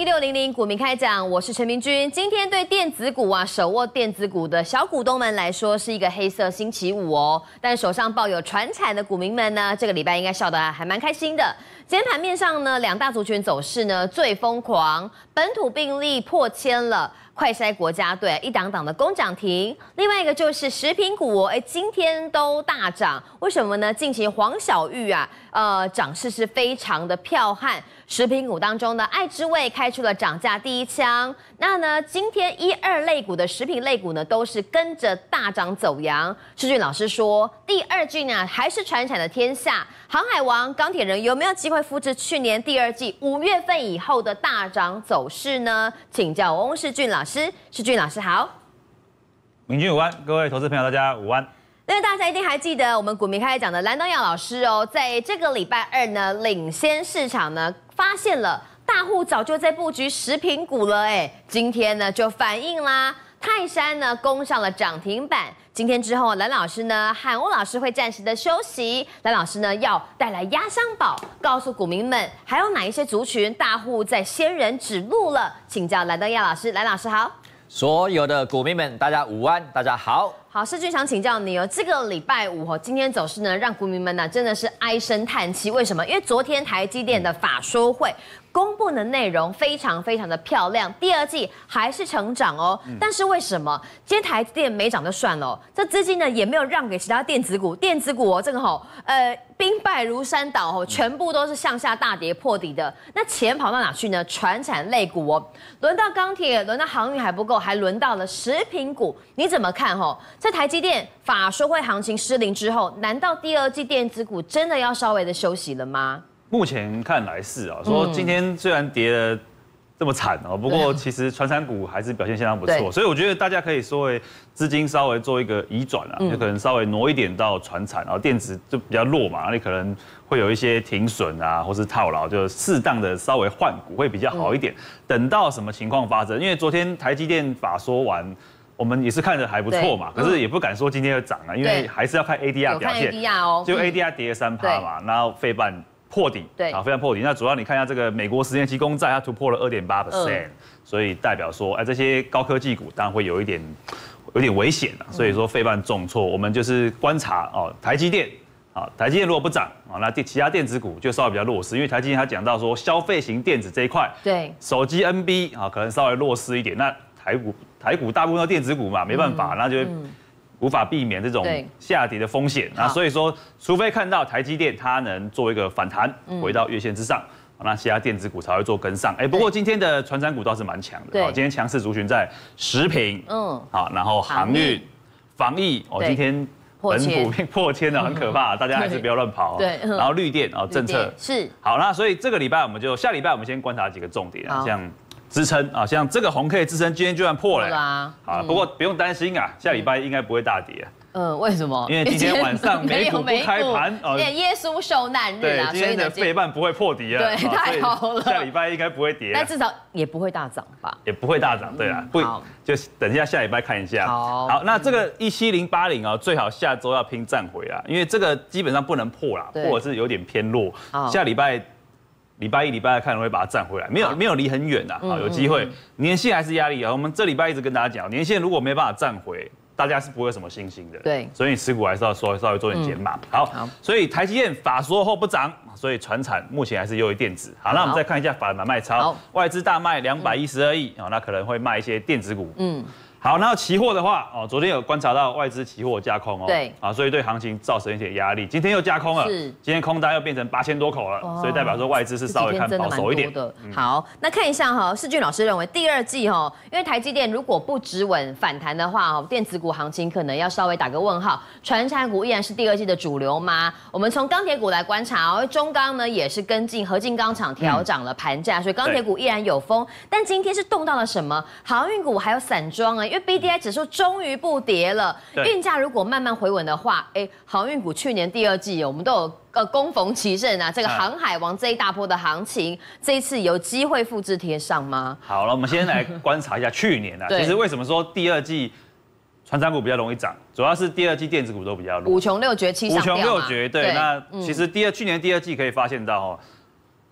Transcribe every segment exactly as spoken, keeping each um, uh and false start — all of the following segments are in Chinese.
六零零股民开讲，我是陈明君。今天对电子股啊，手握电子股的小股东们来说是一个黑色星期五哦。但手上抱有传产的股民们呢，这个礼拜应该笑得还蛮开心的。今天盘面上呢，两大族群走势呢最疯狂，本土病例破千了。 快筛国家队一档档的攻涨停，另外一个就是食品股哦，哎，今天都大涨，为什么呢？近期黄小玉啊，呃，涨势是非常的彪悍。食品股当中呢，爱之味开出了涨价第一枪。那呢，今天一二类股的食品类股呢，都是跟着大涨走阳。世俊老师说，第二季呢还是传产的天下，航海王、钢铁人有没有机会复制去年第二季五月份以后的大涨走势呢？请教翁世俊老师。 世俊老师好， 明君午安，各位投资朋友大家午安。 因为大家一定还记得我们股民开始讲的蓝东耀老师哦，在这个礼拜二呢，领先市场呢，发现了大户早就在布局食品股了，哎，今天呢就反映啦，泰山呢攻上了涨停板。今天之后，蓝老师呢和翁老师会暂时的休息，蓝老师呢要带来压箱宝，告诉股民们还有哪一些族群大户在仙人指路了，请教蓝东耀老师，蓝老师好。 所有的股民们，大家午安，大家好。 好，世俊想请教你哦，这个礼拜五哦，今天走势呢，让股民们呢真的是唉声叹气。为什么？因为昨天台积电的法说会公布的内容非常非常的漂亮，第二季还是成长哦。嗯、但是为什么今天台积电没涨就算了、哦，这资金呢也没有让给其他电子股，电子股哦这个吼、哦、呃兵败如山倒哦，全部都是向下大跌破底的。那钱跑到哪去呢？传产类股哦，轮到钢铁，轮到航运还不够，还轮到了食品股，你怎么看吼、哦？ 在台积电法说会行情失灵之后，难道第二季电子股真的要稍微的休息了吗？ 目前看来是啊，说今天虽然跌了这么惨哦，不过其实传产股还是表现相当不错，所以我觉得大家可以说为资金稍微做一个移转啊，就可能稍微挪一点到传产，然后电子就比较弱嘛，你可能会有一些停损啊，或是套牢，就适当的稍微换股会比较好一点。等到什么情况发生？因为昨天台积电法说完。 我们也是看着还不错嘛，可是也不敢说今天要涨啊，因为还是要看 A D R 表现。 A D R 哦， 就 A D R 跌了三趴嘛，然后费半破底，对，啊，费半破底。那主要你看一下这个美国十年期公债，它突破了二点八 percent， 所以代表说，哎，这些高科技股当然会有一点有点危险啊。所以说费半重挫，我们就是观察哦，台积电。 啊，台积电如果不涨啊，那其他电子股就稍微比较弱势，因为台积电它讲到说消费型电子这一块，对，手机 N B 啊可能稍微弱势一点。那台股台股大部分都电子股嘛，没办法，那就无法避免这种下跌的风险啊。所以说，除非看到台积电它能做一个反弹，回到月线之上，那其他电子股才会做跟上。哎，不过今天的传产股倒是蛮强的，今天强势族群在食品，嗯，好，然后航运、防疫，哦，今天。 本股并破千了，很可怕，大家还是不要乱跑。对，然后绿电哦，政策是好，那所以这个礼拜我们就下礼拜我们先观察几个重点啊，像支撑啊，像这个红 K 支撑今天居然破了啊，好，不过不用担心啊，下礼拜应该不会大跌。 嗯，为什么？ 因为今天晚上美股不开盘哦，耶稣受难日啊， 今天的费半不会破底啊， 对，太好了。 下礼拜应该不会跌， 但至少也不会大涨吧？ 也不会大涨，对啊，不，就等一下下礼拜看一下。好，好，那这个一七零八零啊，最好下周要拼站回啊，因为这个基本上不能破啦，或者是有点偏弱。下礼拜礼拜一、礼拜二看能会把它站回来，没有没有离很远呐，好，有机会。年线还是压力啊，我们这礼拜一直跟大家讲，年线如果没办法站回。 大家是不会有什么信心的，对，所以你持股还是要稍微稍微做点减码。嗯、好，好，所以台积电法说后不涨，所以传产目前还是优于电子。好，那我们再看一下法人买卖超，外资大卖两百一十二亿啊，那可能会卖一些电子股。嗯。 好，然后期货的话，哦，昨天有观察到外资期货加空哦，对，啊，所以对行情造成一些压力。今天又加空了，是，今天空单又变成八千多口了，哦、所以代表说外资是稍微看保守一点的。 嗯、好，那看一下哈，世俊老师认为第二季哈，因为台积电如果不止稳反弹的话，哦，电子股行情可能要稍微打个问号。传产股依然是第二季的主流吗？我们从钢铁股来观察哦，中钢呢也是跟进合金钢厂调涨了盘价，嗯、所以钢铁股依然有风。但今天是动到了什么？航运股还有散装啊，因为 B D I 指数。 终于不跌了，运价如果慢慢回稳的话，哎，航运股去年第二季我们都有呃恭逢其盛啊，这个航海王这一大波的行情，这一次有机会复制贴上吗？ 好了，我们先来观察一下去年啊，其实为什么说第二季传产股比较容易涨，主要是第二季电子股都比较弱， 五穷六绝七上吊嘛。 五穷六绝，对，那其实第二去年第二季可以发现到哦。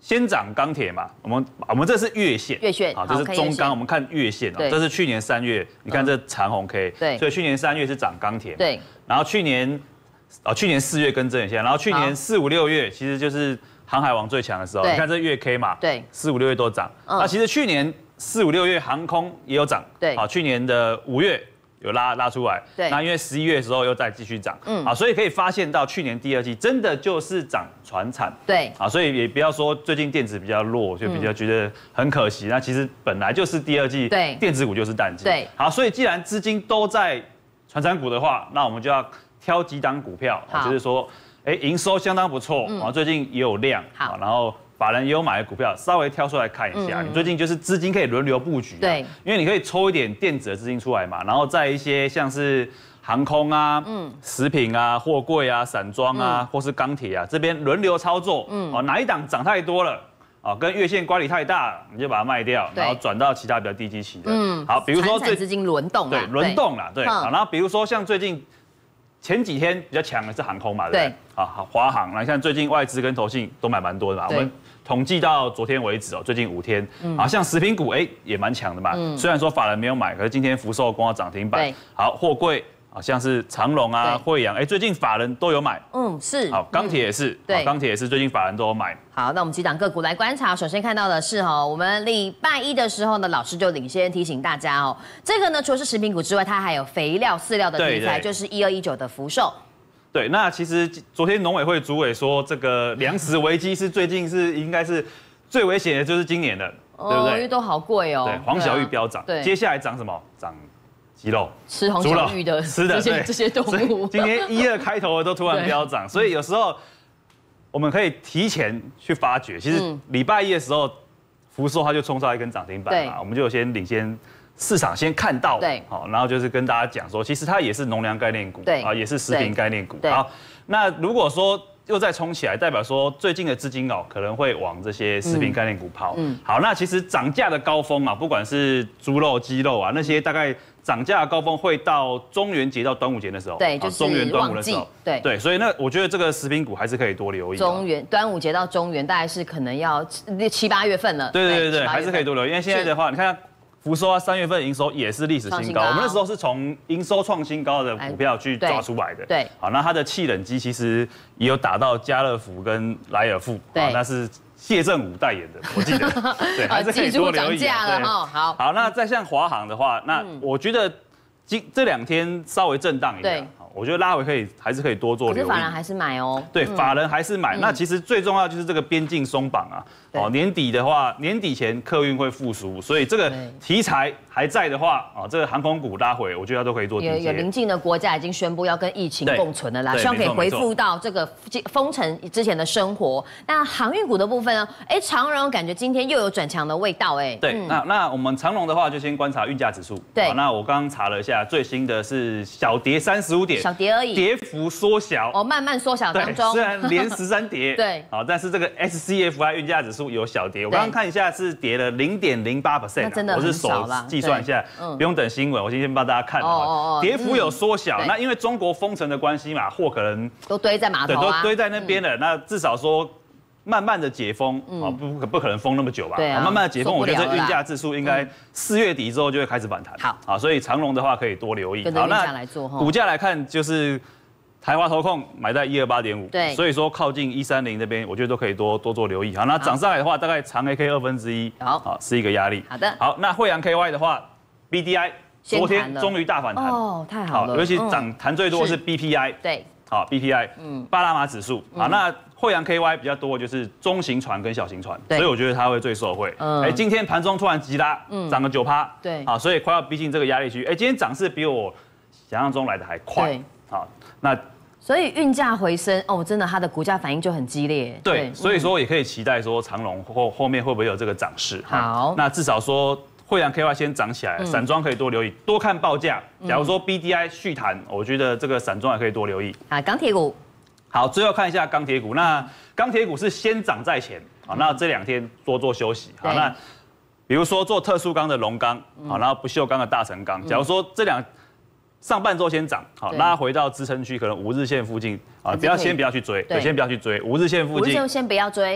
先涨钢铁嘛，我们我们这是月线， 月线啊，这是中钢，我们看月线哦，这是去年三月，你看这长红 K， 对，所以去年三月是涨钢铁， 对， 然后去年，哦，去年四月更正一下，然后去年四五六月其实就是航海王最强的时候，你看这月 K 嘛，对，四五六月都涨，那其实去年四五六月航空也有涨，对，啊，去年的五月。有拉拉出来，对，那因为十一月的时候又再继续涨，嗯，啊，所以可以发现到去年第二季真的就是涨传产，对，啊，所以也不要说最近电子比较弱，就比较觉得很可惜。那其实本来就是第二季，对，电子股就是淡季，对，好，所以既然资金都在传产股的话，那我们就要挑几档股票，就是说，哎，营收相当不错，然后最近也有量，好，然后。法人也有买的股票，稍微挑出来看一下。嗯、你最近就是资金可以轮流布局、啊，对，因为你可以抽一点电子的资金出来嘛，然后在一些像是航空啊、嗯、食品啊、货柜啊、散装啊，嗯、或是钢铁啊这边轮流操作。嗯，哦，哪一档涨太多了，哦，跟月线乖离太大，你就把它卖掉，然后转到其他比较低基期的。嗯，好，比如说最资金轮动， 对，轮动啦，对。好，然后比如说像最近。前几天比较强的是航空嘛，对不对？啊，华航，来看最近外资跟投信都买蛮多的嘛。我们统计到昨天为止哦，最近五天，啊，像食品股哎也蛮强的嘛。虽然说法人没有买，可是今天福寿光涨停板。好，货柜好像是长荣啊、惠阳，哎，最近法人都有买。嗯，是。好，钢铁也是，对，钢铁也是最近法人都有买。 好，那我们几档个股来观察。首先看到的是哈，我们礼拜一的时候呢，老师就领先提醒大家哦，这个呢除了是食品股之外，它还有肥料、饲料的题材，就是一二一九的福寿。 对，那其实昨天农委会主委说，这个粮食危机是最近是应该是最危险的，就是今年的， 哦、对不对？因为都好贵哦。 对，黄小玉飙涨，对，接下来涨什么？涨鸡肉， 吃黄小玉的吃的这些这些动物。 今天一二开头的都突然飙涨，所以有时候。我们可以提前去发掘，其实礼拜一的时候，福寿它就冲上一根涨停板嘛，我们就先领先市场先看到，对，好，然后就是跟大家讲说，其实它也是农粮概念股，对，啊，也是食品概念股，好，那如果说又再冲起来，代表说最近的资金哦可能会往这些食品概念股跑，嗯，好，那其实涨价的高峰啊，不管是猪肉、鸡肉啊那些大概。涨价的高峰会到中元节到端午节的时候， 对，就是中元端午的时候， 对对，所以那我觉得这个食品股还是可以多留意。 中元端午节到中元大概是可能要七八月份了， 对对对对，还是可以多留意，因为现在的话，你看福寿啊，三月份营收也是历史新高，我们那时候是从营收创新高的股票去抓出来的，对，好，那它的气冷机其实也有打到家乐福跟莱尔富，对，那是。谢振武代言的，我记得，对，还是可以多留意。 涨价了哈，好， 好，那再像华航的话，那我觉得今这两天稍微震荡一点，我觉得拉回可以，还是可以多做留意。 可是法人还是买哦。 对，法人还是买。那其实最重要就是这个边境松绑啊。哦，年底的话，年底前客运会复苏，所以这个题材还在的话，啊，这个航空股拉回，我觉得它都可以做。 有有邻近的国家已经宣布要跟疫情共存了啦，希望可以恢复到这个封城之前的生活。那航运股的部分呢？哎，长荣感觉今天又有转强的味道，哎。 对，那那我们长荣的话，就先观察运价指数。对，那我刚刚查了一下，最新的是小跌三十五点， 小跌而已， 跌幅缩小。 哦，慢慢缩小当中。 虽然连十三跌，对，好，但是这个 S C F I 运价指数有小跌，我刚刚看一下是跌了零点零八 percent， 我是手计算一下，不用等新闻，我先先帮大家看哦，跌幅有缩小。那因为中国封城的关系嘛，货可能都堆在码头， 对，都堆在那边了。那至少说慢慢的解封，啊，不不不可能封那么久吧？对啊，慢慢的解封，我觉得这运价指数应该四月底之后就会开始反弹。好，啊，所以长荣的话可以多留意。 好，那股价来看就是。台华投控买在一二八点五，对，所以说靠近一三零那边，我觉得都可以多多做留意。好，那涨上来的话，大概长 A K 二分之一，好，好是一个压力。 好的， 好，那惠阳 K Y 的话 ，B D I 昨天终于大反弹， 哦，太好了， 尤其涨弹最多的是 B P I， 对，好 B P I， 嗯，巴拿马指数，好，那惠阳 K Y 比较多的就是中型船跟小型船，所以我觉得它会最受惠。哎，今天盘中突然急拉，涨了九趴，对，好，所以快要逼近这个压力区。哎，今天涨势比我想象中来的还快，好，那。 所以运价回升哦，真的它的股价反应就很激烈。 对，所以说也可以期待说长荣后后面会不会有这个涨势。 好， 那至少说惠阳 K Y 先涨起来，散装可以多留意，多看报价。假如说 B D I 续弹，我觉得这个散装也可以多留意。 啊，钢铁股。 好，最后看一下钢铁股。那钢铁股是先涨在前，好，那这两天多做休息。好，那比如说做特殊钢的龙钢，好，然后不锈钢的大成钢。假如说这两上半周先涨，好，拉回到支撑区，可能五日线附近啊，不要先不要去追，对，先不要去追五日线附近， 五日线先不要追，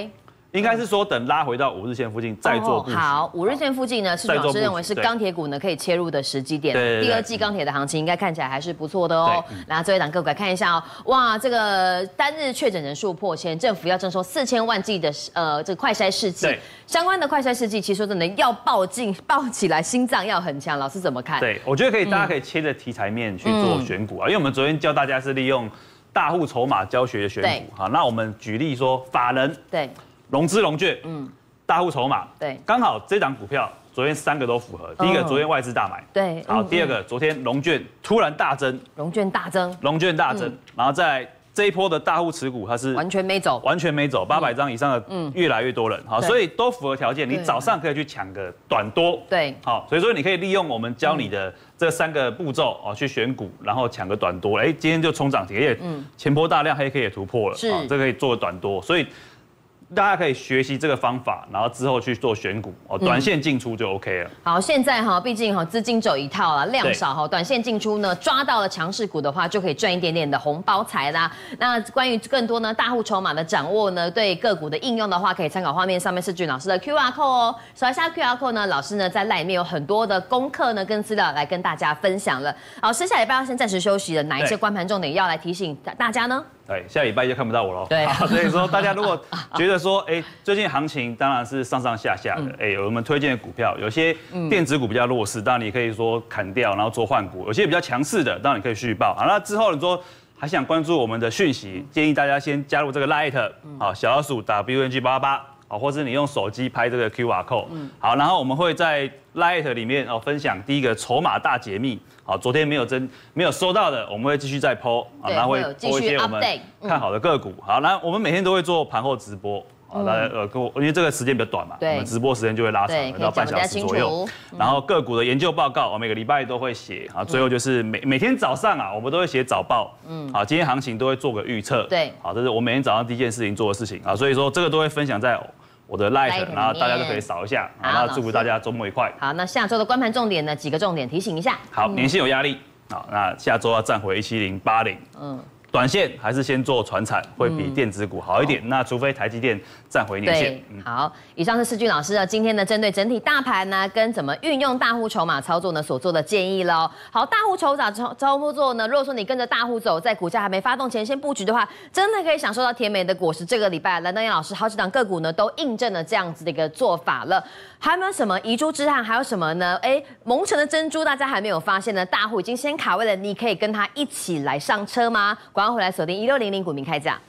应该是说等拉回到五日线附近再做布局。 好，五日线附近呢，世军老师认为是钢铁股呢可以切入的时机点。 对， 第二季钢铁的行情应该看起来还是不错的哦。那最后一档个股来看一下哦，哇，这个单日确诊人数破千，政府要征收四千万剂的呃这个快筛试剂，相关的快筛试剂，其实说真的要抱进抱起来，心脏要很强。老师怎么看？ 对，我觉得可以，大家可以切着题材面去做选股啊，因为我们昨天教大家是利用大户筹码教学的选股。好，那我们举例说法人对。融资融券，嗯，大户筹码，对，刚好这档股票昨天三个都符合。第一个，昨天外资大买，对，好，第二个，昨天融券突然大增， 融券大增， 融券大增，然后在这一波的大户持股，它是完全没走， 完全没走，八百张以上的，嗯，越来越多人，好，所以都符合条件，你早上可以去抢个短多，对，好，所以说你可以利用我们教你的这三个步骤哦，去选股，然后抢个短多，哎，今天就冲涨停，而且前波大量黑 K 也突破了，是，这可以做短多，所以。大家可以学习这个方法，然后之后去做选股哦，短线进出就 OK 了。 好，现在哈，毕竟哈资金走一套啦，量少哈，短线进出呢，抓到了强势股的话，就可以赚一点点的红包财啦。那关于更多呢大户筹码的掌握呢，对个股的应用的话，可以参考画面上面世军老师的 Q R code 哦。扫一下 Q R code 呢，老师呢在 LINE 里面有很多的功课呢跟资料来跟大家分享了。好，剩下礼拜要先暂时休息了，哪一些关盘重点要来提醒大家呢？ 对，下礼拜就看不到我喽。 对， 所以说大家如果觉得说，哎，最近行情当然是上上下下的，哎，有我们推荐的股票，有些电子股比较弱势，当然你可以说砍掉，然后做换股；有些比较强势的，当然你可以续报。好，那之后你说还想关注我们的讯息，建议大家先加入这个 Lite， 好，小老鼠 W N G 八八八。好，或是你用手机拍这个 Q R code，嗯，好，然后我们会在 Lite 里面哦分享第一个筹码大解密，好，昨天没有真没有收到的，我们会继续再 po， 啊，然后会 po 一些我们看好的个股，好，那我们每天都会做盘后直播。好，大家呃，跟我因为这个时间比较短嘛，我们直播时间就会拉长到半小时左右。然后个股的研究报告，我每个礼拜都会写。好，最后就是每每天早上啊，我们都会写早报。嗯，好，今天行情都会做个预测。对，好，这是我每天早上第一件事情做的事情啊，所以说这个都会分享在我的 Lite， 然后大家都可以扫一下。好，那祝福大家周末愉快。 好，那下周的观盘重点呢，几个重点提醒一下。 好，年线有压力。好，那下周要站回一七零八零。嗯。短线还是先做传产，会比电子股好一点。嗯、那除非台积电站回年线。 嗯、好，以上是世军老师呢今天呢针对整体大盘呢跟怎么运用大户筹码操作呢所做的建议喽。好，大户筹码操操作呢，如果说你跟着大户走，在股价还没发动前先布局的话，真的可以享受到甜美的果实。这个礼拜蓝灯燕老师好几档个股呢都印证了这样子的一个做法了。还有没有什么遗珠之憾？还有什么呢？哎，蒙尘的珍珠大家还没有发现呢，大户已经先卡位了，你可以跟他一起来上车吗？广告回来锁定一六零零股民开价。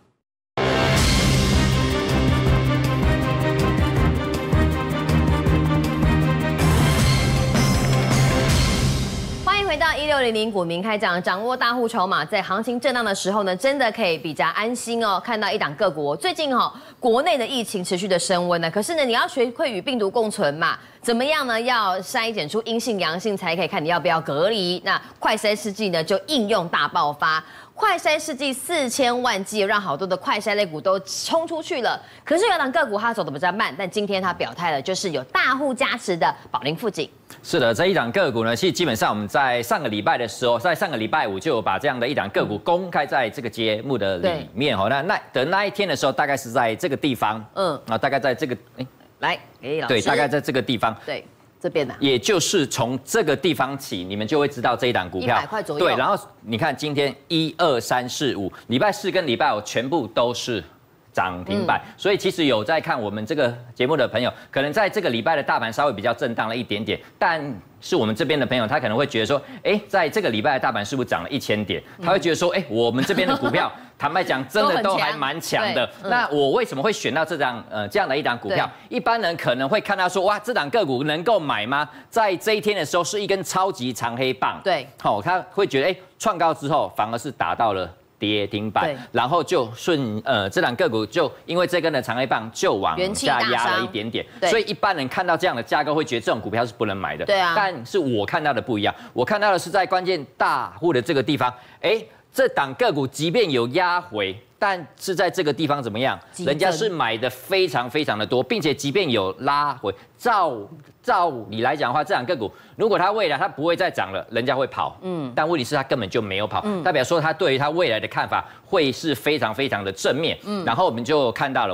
回到一六零零股民开讲，掌握大户筹码，在行情震荡的时候呢，真的可以比较安心哦。看到一档个股，最近哈、哦，国内的疫情持续的升温呢，可是呢，你要学会与病毒共存嘛，怎么样呢？要筛检出阴性、阳性，才可以看你要不要隔离。那快筛试剂呢，就应用大爆发。快筛试剂四千万剂，让好多的快筛类股都冲出去了。可是有档个股它走得比较慢，但今天它表态了，就是有大户加持的宝林富锦。 是的，这一档个股呢，其实基本上我们在上个礼拜的时候，在上个礼拜五就有把这样的一档个股公开在这个节目的里面哦。那那的那一天的时候，大概是在这个地方，嗯，啊，大概在这个，哎， 来，给老师， 对，大概在这个地方， 对。这边的、啊， 也就是从这个地方起，你们就会知道这一档股票， 一百块左右。 对，然后你看今天一二三四五，礼拜四跟礼拜五全部都是涨停板，嗯、所以其实有在看我们这个节目的朋友，可能在这个礼拜的大盘稍微比较震荡了一点点，但是我们这边的朋友，他可能会觉得说，哎，在这个礼拜的大盘是不是涨了一千点？他会觉得说，哎，我们这边的股票，坦白讲，真的都还蛮强的。嗯、那我为什么会选到这档呃这样的一档股票？一般人可能会看到说，哇，这档个股能够买吗？在这一天的时候是一根超级长黑棒。对，好、哦，他会觉得，哎，创高之后反而是达到了跌停板，然后就顺呃这档个股就因为这根的长黑棒就往下压了一点点，所以一般人看到这样的架构会觉得这种股票是不能买的。对啊，但是我看到的不一样，我看到的是在关键大户的这个地方，哎，这档个股即便有压回，但是在这个地方怎么样？人家是买的非常非常的多，并且即便有拉回，照照理来讲的话，这档个股如果它未来它不会再涨了，人家会跑。嗯，但问题是它根本就没有跑，嗯、代表说它对于它未来的看法会是非常非常的正面。嗯，然后我们就看到了哇，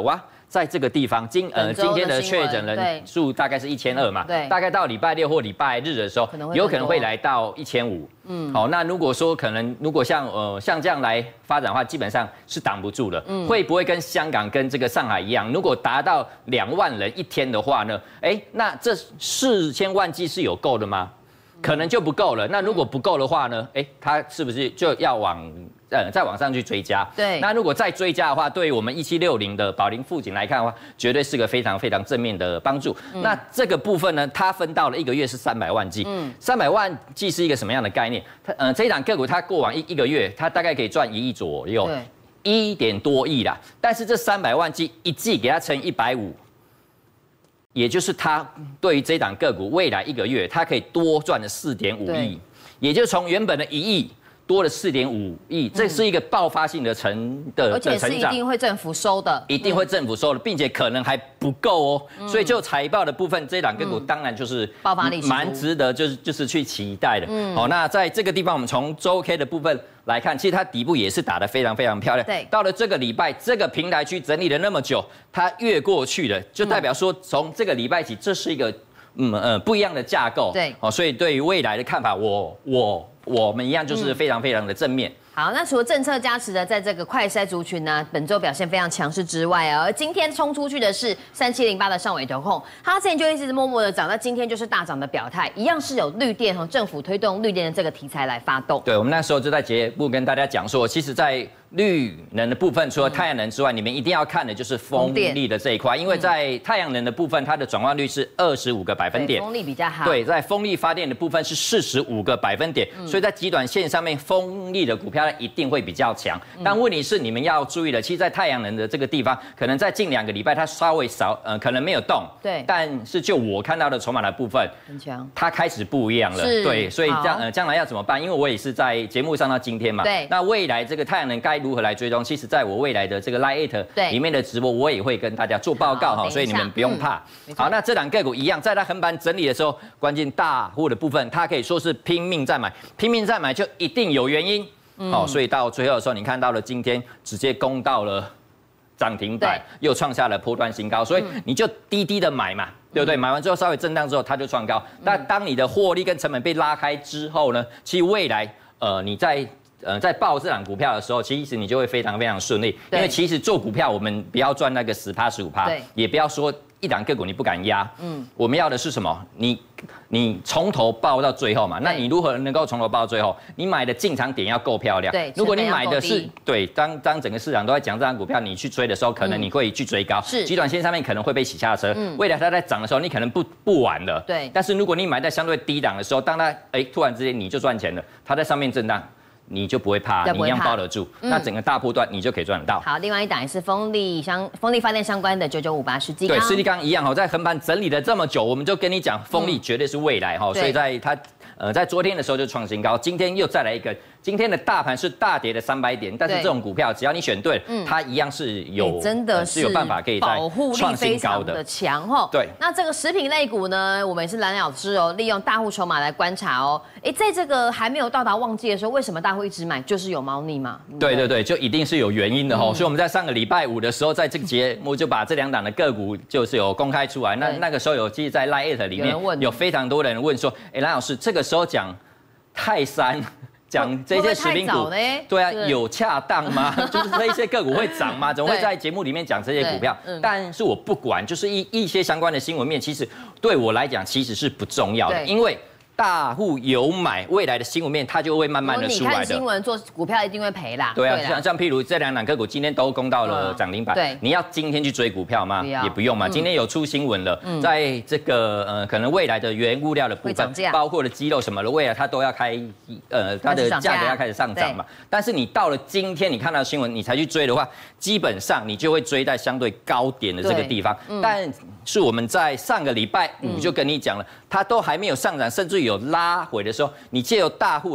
在这个地方，今呃今天的确诊人数大概是一千二嘛， 对， 大概到礼拜六或礼拜日的时候，有可能会来到一千五。嗯，好，那如果说可能，如果像呃像这样来发展的话，基本上是挡不住的。嗯，会不会跟香港跟这个上海一样，如果达到两万人一天的话呢？哎，那这四千万剂是有够的吗？可能就不够了。那如果不够的话呢？哎，它是不是就要往呃再往上去追加？ 对。 那如果再追加的话，对于我们一七六零的宝林富锦来看的话，绝对是个非常非常正面的帮助。嗯、那这个部分呢，它分到了一个月是三百万剂。嗯。三百万剂是一个什么样的概念？它呃这一档个股它过往一一个月，它大概可以赚一亿左右，一点多亿啦。但是这三百万剂一剂给它乘一百五。也就是它对于这档个股未来一个月，它可以多赚了四点五亿，也就从原本的一亿多了四点五亿，这是一个爆发性的成的而且是一定会政府收的， 一定会政府收的，并且可能还不够哦。所以就财报的部分，这档个股当然就是爆发力蛮值得，就是就是去期待的。好，那在这个地方，我们从周 K 的部分来看，其实它底部也是打得非常非常漂亮。 对， 到了这个礼拜，这个平台区整理了那么久，它越过去了，就代表说从这个礼拜起，这是一个嗯呃不一样的架构。 对， 好，所以对于未来的看法，我我我们一样就是非常非常的正面。 好，那除了政策加持的，在这个快筛族群呢，本周表现非常强势之外啊，而今天冲出去的是三七零八的上尾投控，它之前就一直默默的涨，那今天就是大涨的表态，一样是有绿电和政府推动绿电的这个题材来发动。 对，我们那时候就在节目跟大家讲说，其实，在绿能的部分，除了太阳能之外，你们一定要看的就是风力的这一块，因为在太阳能的部分，它的转换率是二十五个百分点， 风力比较好。 对，在风力发电的部分是四十五个百分点，所以在极短线上面，风力的股票一定会比较强。但问题是，你们要注意的，其实，在太阳能的这个地方，可能在近两个礼拜它稍微少，呃，可能没有动。 对。 但是就我看到的筹码的部分， 很强， 它开始不一样了。对，所以这样呃，将来要怎么办？因为我也是在节目上到今天嘛。 对。 那未来这个太阳能该如何来追踪？其实在我未来的这个 Lite 里面的直播，我也会跟大家做报告哈，所以你们不用怕。嗯、好，那这档个股一样，在它横盘整理的时候，关键大户的部分，它可以说是拼命在买，拼命在买就一定有原因。嗯、好，所以到最后的时候，你看到了今天直接攻到了涨停板，又创下了波段新高，所以你就低低的买嘛。嗯对不对？买完之后稍微震荡之后，它就创高。那当你的获利跟成本被拉开之后呢，其实未来呃你在呃在报这档股票的时候，其实你就会非常非常顺利。因为其实做股票，我们不要赚那个十趴十五趴，也不要说一档个股你不敢压。嗯，我们要的是什么？你你从头报到最后嘛。那你如何能够从头报到最后？你买的进场点要够漂亮。 对， 如果你买的是对，当当整个市场都在讲这档股票，你去追的时候，可能你会去追高。是，极短线上面可能会被洗下车。嗯，未来它在涨的时候，你可能不不玩了。 对。 但是如果你买在相对低档的时候，当它哎突然之间你就赚钱了，它在上面震荡。你就不会怕，你一样包得住，嗯、那整个大波段你就可以赚得到。 好，另外一档也是风力相风力发电相关的九九五八世纪钢，对，世纪钢一样哈，在横盘整理了这么久，我们就跟你讲，风力绝对是未来哈，嗯、所以在它呃在昨天的时候就创新高，今天又再来一个。今天的大盘是大跌的三百点，但是这种股票只要你选对，嗯、它一样是有、 欸、真的是有办法可以保护力非常的强哈。 对， 那这个食品类股呢，我们也是蓝老师哦，利用大户筹码来观察哦。哎，在这个还没有到达旺季的时候，为什么大户一直买？就是有猫腻嘛。 对对对，就一定是有原因的哈。嗯、所以我们在上个礼拜五的时候，在这个节目就把这两档的个股就是有公开出来。那那个时候有，其实在 Lite 里面有非常多人问说，哎，蓝老师这个时候讲泰山。讲这些食品股，对啊，有恰当吗？就是这一些个股会涨吗？怎么会在节目里面讲这些股票？嗯、但是我不管，就是一一些相关的新闻面，其实对我来讲其实是不重要的，因为大户有买，未来的新闻面它就会慢慢的出来的。 你看新闻做股票一定会赔啦。 对啊，像像譬如这两档个股今天都攻到了涨停板，对，你要今天去追股票吗？也不用嘛。今天有出新闻了，在这个呃可能未来的原物料的部分，包括了鸡肉什么的，未来它都要开呃它的价格要开始上涨嘛。但是你到了今天你看到新闻你才去追的话，基本上你就会追在相对高点的这个地方。但是我们在上个礼拜五就跟你讲了，它都还没有上涨，甚至有拉回的时候，你借由大户的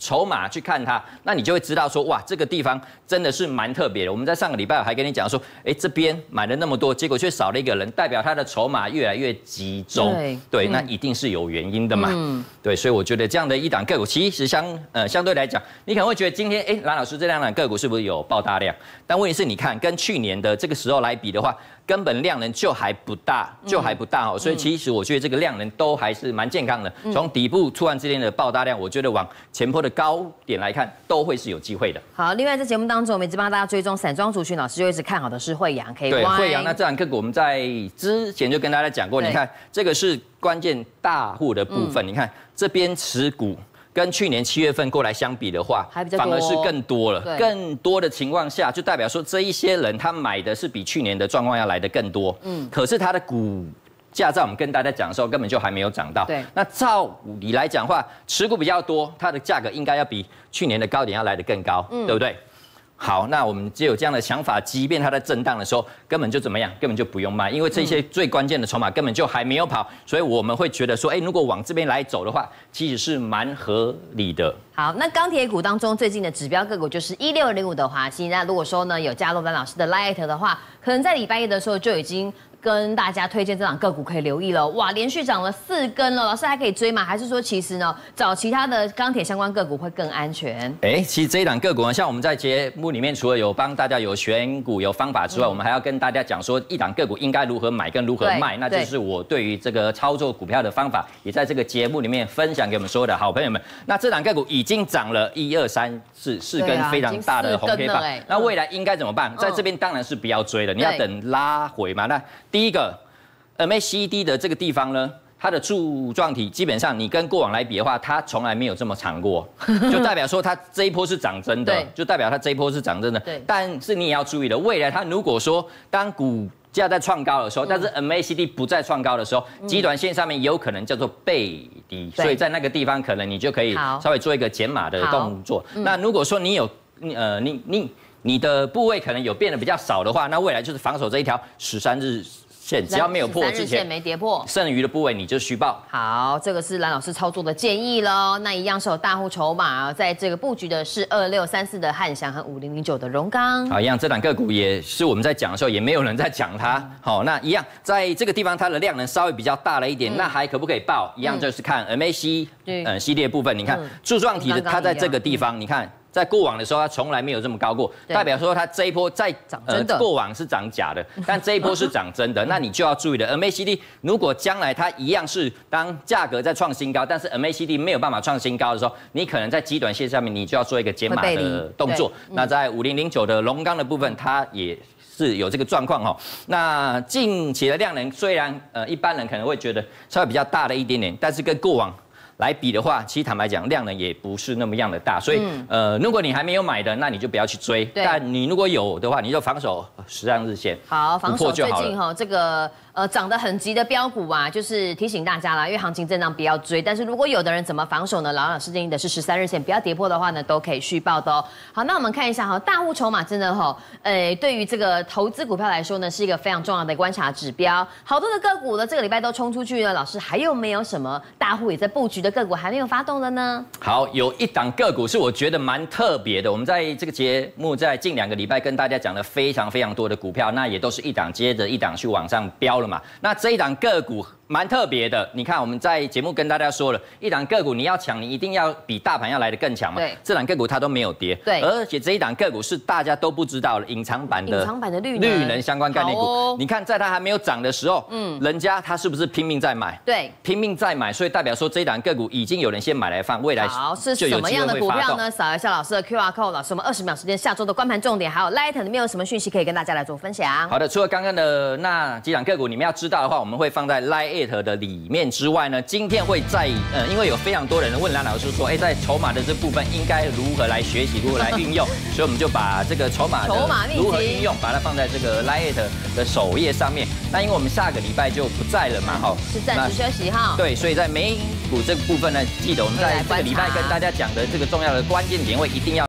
筹码去看它，那你就会知道说，哇，这个地方真的是蛮特别的。我们在上个礼拜我还跟你讲说，哎，这边买了那么多，结果却少了一个人，代表它的筹码越来越集中。对，对，那一定是有原因的嘛。嗯，对，所以我觉得这样的一档个股，其实相呃相对来讲，你可能会觉得今天，哎，蓝老师这两档个股是不是有爆大量？但问题是，你看跟去年的这个时候来比的话，根本量能就还不大，就还不大哦。所以其实我觉得这个量能都还是蛮健康的。从底部突然之间的爆大量，我觉得往前波的高点来看，都会是有机会的。 好，另外在节目当中，我们一直帮大家追踪散装族群，老师就一直看好的是慧洋 K Y。 对，慧洋那这档个股我们在之前就跟大家讲过，你看这个是关键大户的部分，嗯、你看这边持股。跟去年七月份过来相比的话，反而是更多了。更多的情况下，就代表说这一些人他买的是比去年的状况要来的更多。嗯，可是他的股价在我们跟大家讲的时候，根本就还没有涨到。对，那照理来讲的话，持股比较多，它的价格应该要比去年的高点要来得更高，嗯、对不对？好，那我们就有这样的想法，即便它在震荡的时候，根本就怎么样，根本就不用卖，因为这些最关键的筹码根本就还没有跑，所以我们会觉得说，哎，如果往这边来走的话，其实是蛮合理的。 好，那钢铁股当中最近的指标个股就是一六零五的华兴。那如果说呢有加入蓝老师的 Light 的话，可能在礼拜一的时候就已经跟大家推荐这档个股可以留意了。哇，连续涨了四根了，老师还可以追吗？还是说其实呢找其他的钢铁相关个股会更安全？ 哎，其实这一档个股呢，像我们在节目里面除了有帮大家有选股有方法之外，嗯、我们还要跟大家讲说一档个股应该如何买跟如何卖，那就是我对于这个操作股票的方法，也在这个节目里面分享给我们所有的好朋友们。那这档个股已经涨了一二三四四根非常大的红 K 棒，欸、那未来应该怎么办？嗯、在这边当然是不要追了，你要等拉回嘛。那第一个 M A C D 的这个地方呢，它的柱状体基本上你跟过往来比的话，它从来没有这么长过，就代表说它这一波是涨真的，就代表它这一波是涨真的。但是你也要注意了，未来它如果说当股价在创高的时候，但是 M A C D 不再创高的时候，极短线上面有可能叫做背离，所以在那个地方可能你就可以稍微做一个减码的动作。那如果说你有呃你你你的部位可能有变得比较少的话，那未来就是防守这一条十三日线，只要没有破之前没跌破， 剩余的部位你就虚报。 好，这个是蓝老师操作的建议喽。那一样是有大户筹码，在这个布局的是二六三四的汉翔和五零零九的荣刚。 好，一样这档个股也是我们在讲的时候，也没有人在讲它。好，那一样在这个地方它的量能稍微比较大了一点，嗯、那还可不可以报？一样就是看 M A C 嗯系列部分，你看柱状体的它在这个地方，你看。在过往的时候，它从来没有这么高过，代表说它这一波在呃过往是涨假的，但这一波是涨真的，那你就要注意了。M A C D 如果将来它一样是当价格在创新高，但是 M A C D 没有办法创新高的时候，你可能在极短线上面你就要做一个减码的动作。那在五零零九的龙钢的部分，它也是有这个状况哈。那近期的量能虽然呃一般人可能会觉得稍微比较大了一点点，但是跟过往来比的话，其实坦白讲，量能也不是那么样的大，所以、嗯、呃，如果你还没有买的，那你就不要去追。但你如果有的话，你就防守十日日线。 好，防守最近哈这个呃涨得很急的标股啊，就是提醒大家啦，因为行情震荡不要追。但是如果有的人怎么防守呢？老老师建议的是十三日线不要跌破的话呢，都可以续报的哦。好，那我们看一下哈，大户筹码真的哈，呃，对于这个投资股票来说呢，是一个非常重要的观察指标。好多的个股呢，这个礼拜都冲出去了。老师还有没有什么大户也在布局的个股还没有发动的呢？好， 有一档个股是我觉得蛮特别的。我们在这个节目在近两个礼拜跟大家讲了非常非常多的股票，那也都是一档接着一档去往上飙了嘛。那这一档个股蛮特别的，你看我们在节目跟大家说了，一档个股你要抢，你一定要比大盘要来得更强嘛。对，这档个股它都没有跌。对，而且这一档个股是大家都不知道的隐藏版的隐藏版的绿绿能相关概念股。哦、你看在它还没有涨的时候，嗯，人家它是不是拼命在买？对，拼命在买，所以代表说这一档个股已经有人先买来放，未来好是什么样的股票呢？扫一下老师的 Q R code， 老师我们二十秒时间，下周的观盘重点还有 Light 里面有什么讯息可以跟大家来做分享？好的，除了刚刚的那几档个股，你们要知道的话，我们会放在 Light 的里面之外呢，今天会在呃，因为有非常多人问蓝老师说，哎，在筹码的这部分应该如何来学习，如何来运用，所以我们就把这个筹码的如何运用，把它放在这个 Light 的首页上面。那因为我们下个礼拜就不在了嘛，哈，是暂时休息哈。对，所以在美股这个部分呢，记得我们在这个礼拜跟大家讲的这个重要的关键点位一定要。